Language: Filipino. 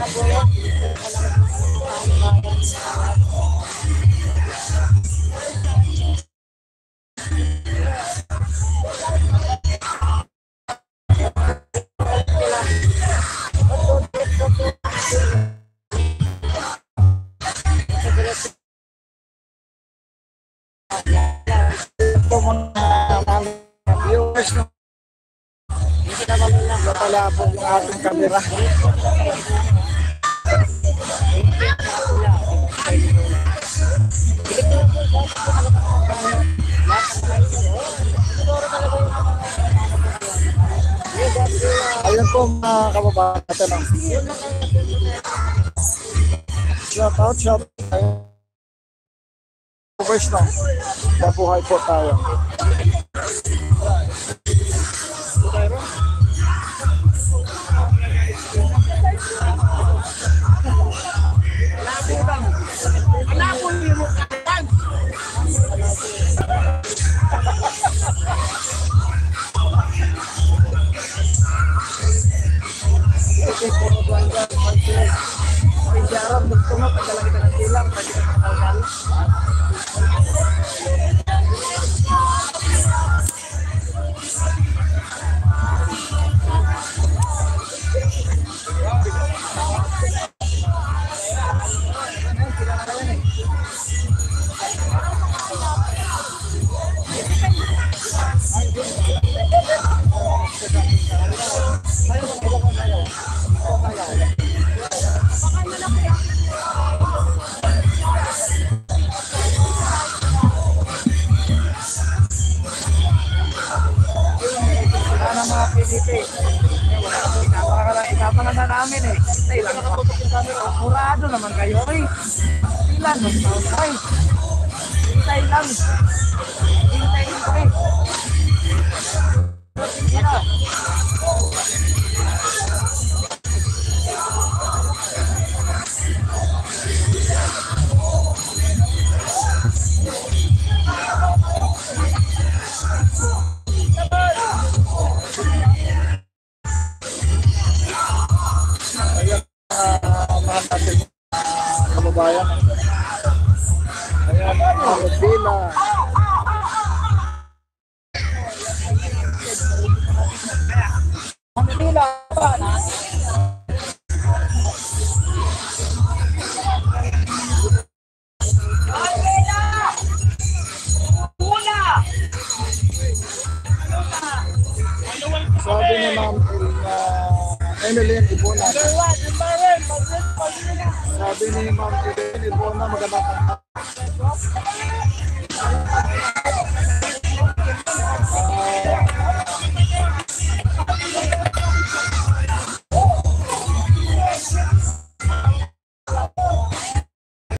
Viewers, no? Hindi naman natalabog yung ating kamera. Ayun po mga kababayan natin. Shout out, shout out. Viewers, no? Mabuhay po tayo. Inapangan na namin eh. Hintay lang. Murado naman kayo eh. Ilan? Hintay. Hintay lang. Hintay lang ko eh. Hintay. Mahal natin kababayan. Ayan, Manila. Manila pa. Sabi ni Ma'am Emeline Ibona. Sabi ni Ma'am Emeline Ibona, magandang